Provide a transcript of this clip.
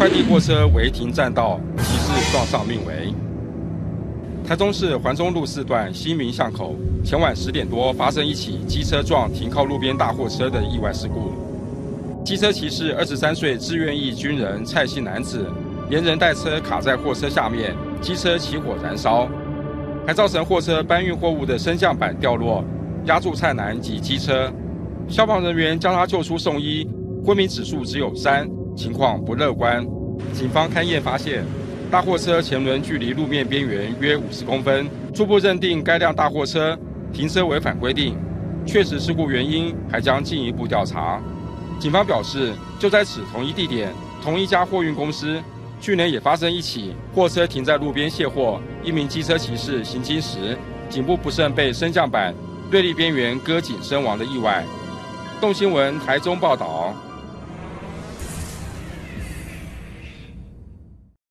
快递货车违停占道，骑士撞上命危。台中市环中路4段新民巷口，前晚10点多发生一起机车撞停靠路边大货车的意外事故。机车骑士23岁志愿役军人蔡姓男子，连人带车卡在货车下面，机车起火燃烧，还造成货车搬运货物的升降板掉落，压住蔡男及机车。消防人员将他救出送医，昏迷指数只有3，情况不乐观。警方勘验发现，大货车前轮距离路面边缘约50公分，初步认定该辆大货车停车违反规定，确实事故原因还将进一步调查。警方表示，就在此同一地点、同一家货运公司，去年也发生一起货车停在路边卸货，一名机车骑士行经时颈部不慎被升降板对立边缘割颈身亡的意外。动新闻台中报道。